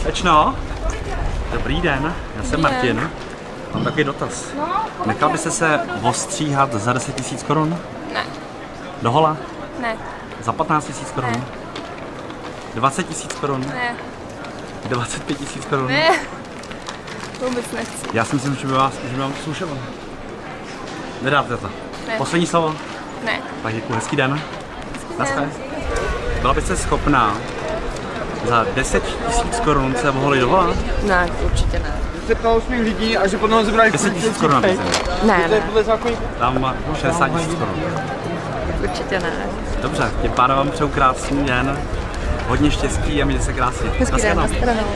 Slečno, dobrý den, já jsem Martin. Mám takový dotaz. Nechal byste se ostříhat za 10 000 korun? Ne. Do hola? Ne. Za 15 000 korun? Ne. 20 000 korun? Ne. 25 000 korun? Ne. Vůbec nechci. Já si myslím, že by vám to slušelo. Nedáte to? Ne. Poslední slovo? Ne. Tak děkuji, hezký den. Naschle. Byla byste schopná za 10 000 korun se voholit do hola? Ne, určitě ne. Se ptalo svých lidí a že potom zebrali 10 000 korun nabízím. Ne. podle zákonní. Dám 60 000 korun. Určitě ne. Dobře, tím pádem vám přeju krásný den. Hodně štěstí a mějte se krásně. Hezký den, Naschledanou. nashledanou.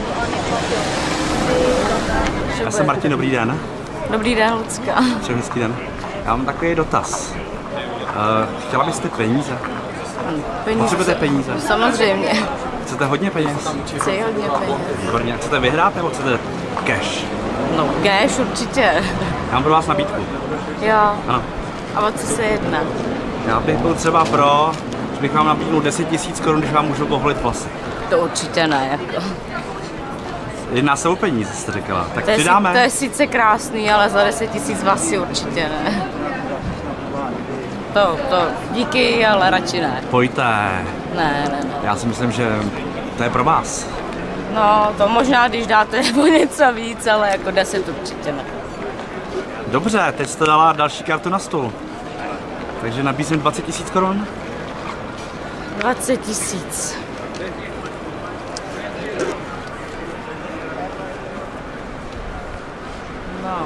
Já jsem Martin, dobrý den. Dobrý den, Lucka. Přeju hezký den. Já mám takový dotaz. Chtěla byste peníze? Potřebujete peníze? Samozřejmě. Chcete hodně peněz? Chci hodně peněz. Výborně. Chcete vyhrát nebo chcete cash? No, cash určitě. Já mám pro vás nabídku. Jo. Ano. A o co se jedná? Já bych byl třeba pro, že bych vám nabídnul 10 000 korun, když vám můžu poholit vlasy. To určitě ne, jako. Jedná se o peníze, jste říkala. Tak To přidáme. je sice krásný, ale za 10 000 vlasy určitě ne. To, díky, ale radši ne. Pojďte. Ne. Já si myslím, že to je pro vás. No, to možná, když dáte o něco víc, ale jako 10 určitě ne. Dobře, teď jste dala další kartu na stůl. Takže nabízím 20 000 korun. 20 000. No,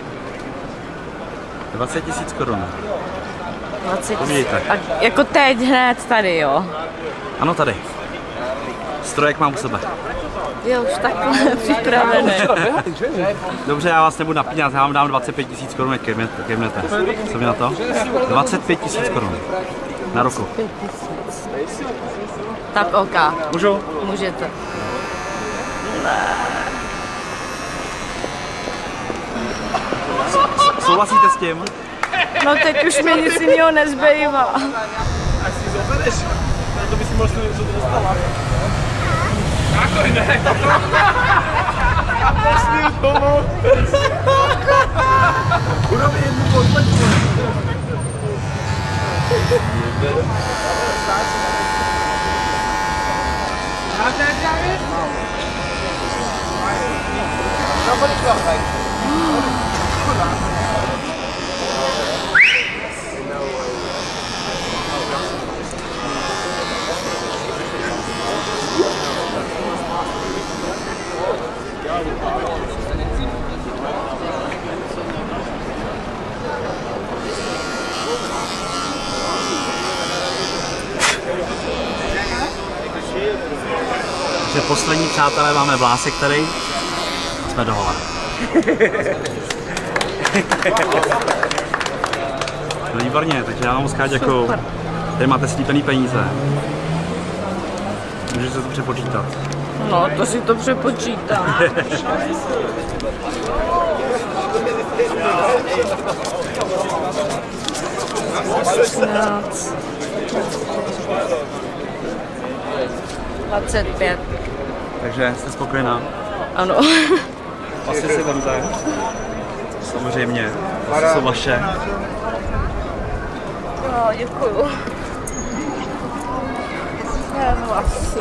20 000 korun. 20 000. Povídejte. A jako teď hned tady, jo? Ano, tady. Strojek mám u sebe. Je už takhle připravený. Dobře, já vás nebudu napínat, já vám dám 25 000 korun, jak kejmnete. Co mi na to? 25 000 korun. Na ruku. 5 000. Tak OK, Můžu? můžete. Souhlasíte s tím? No teď už mi nic jiného nezbývá. Až si zobereš, to by si mohl něco dostala. Jako ne. A poslil domů. Urobí jednu poslední. Takže poslední přátelé, máme vlásek tady. Jsme do hola. No výborně, takže já vám moc krát děkuju. Tady máte slíbený peníze. Můžete se to přepočítat. No, to si to přepočítám. No. 25. Takže jste spokojená? Ano. Asi si vemte. Samozřejmě. To jsou vaše. No, děkuju. No, asi.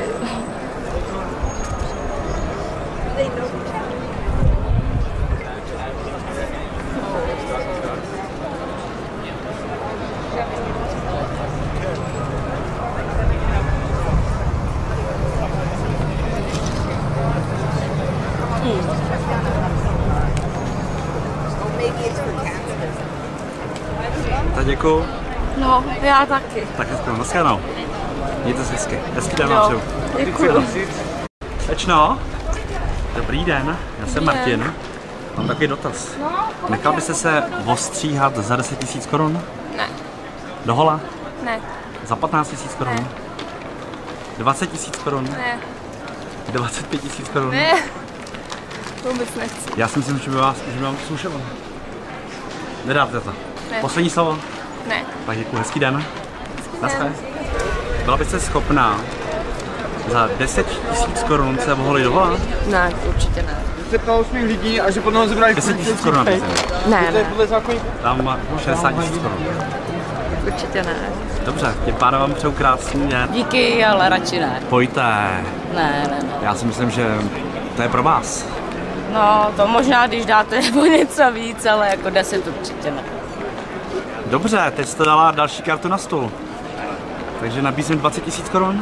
Tak děkuju. No, já taky. Tak hezky, naschledanou. Mějte se hezky. Hezký den vám přeju. Děkuju. Slečno, dobrý den, já jsem Martin. Mám takový dotaz. Nechal byste se ostříhat za 10 000 korun? Ne. Do hola? Ne. Za 15 000 korun? Ne. 20 000 korun? Ne. 25 000 korun? Ne. Vůbec nechci. Já si myslím, že by vám to slušelo. Nedáte to? Ne. Poslední slovo? Ne. Tak děkuji, hezký den. Hezký Naschle. den. Byla byste schopná Za 10 000 korun se mohli dovolat? Ne, určitě ne. Se ptalo svých lidí a že potom zebrali 10 000 korun nabízím. Ne, To je ne, podle zákonníku. Dám 60 000 korun. určitě ne. Dobře, tím pádem vám přeju krásný den. Díky, ale radši ne. Pojďte. Ne. Já si myslím, že to je pro vás. No, to možná, když dáte o něco víc, ale jako 10 určitě ne. Dobře, teď jste dala další kartu na stůl. Takže nabízím 20 000 korun.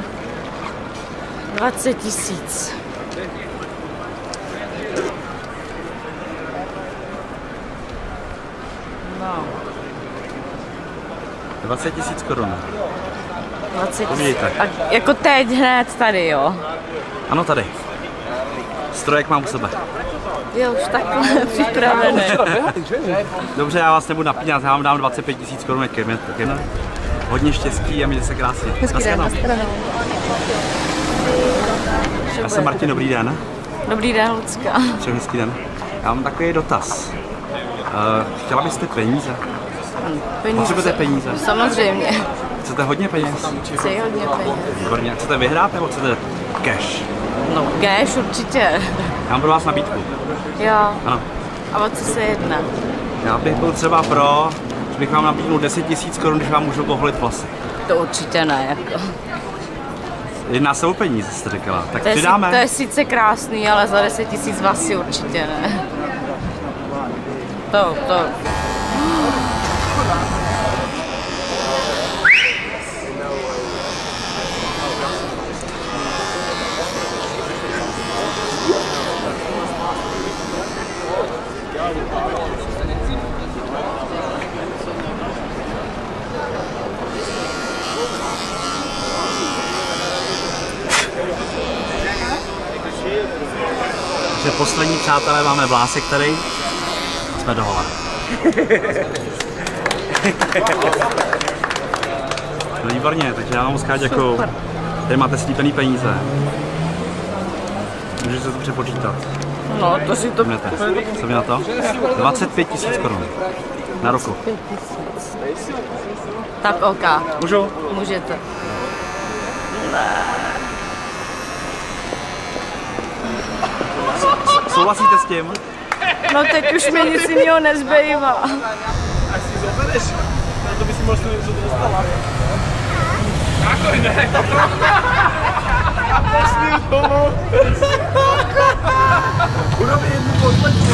20 000. No, 20 000 korun. 20 000. Uvidíte. A jako teď hned tady, jo? Ano, tady. Strojek mám u sebe. Je už takhle připravený. Dobře, já vás nebudu napínat, já vám dám 25 000 korun. Hodně štěstí a mějte se krásně. Hezký den, Nashledanou. Já jsem Martin, dobrý den. Dobrý den, Lucka. Přeju hezký den. Já mám takový dotaz. Chtěla byste peníze? Potřebujete peníze? Samozřejmě. Chcete hodně peněz? Chci hodně peněz. Výborně. Chcete vyhrát nebo chcete cash? No, cash určitě. Já mám pro vás nabídku. Jo. Ano. A o co se jedná? Já bych byl třeba pro, že bych vám nabídnul 10 000 korun, když vám můžu poholit vlasy. To určitě ne, jako. Jedná se o peníze, jste říkala. Tak To je, přidáme. to je sice krásný, ale za 10 000 vlasy určitě ne. To. Takže poslední přátelé, máme vlásek tady. Jsme dohola. No výborně, takže já vám moc krát děkuju. Tady máte slíbený peníze. Můžete to přepočítat. No, to si to... Můžete. Co mi na to? 25 000 korun. Na roku. Tak OK. Můžu? Můžete. Souhlasíte s tím? No teď už mi nic jiného nezbývá. Až si zobereš, to by si mohl něco dostala. Jako ne, a pošli domů. Urobí jednu podpečku.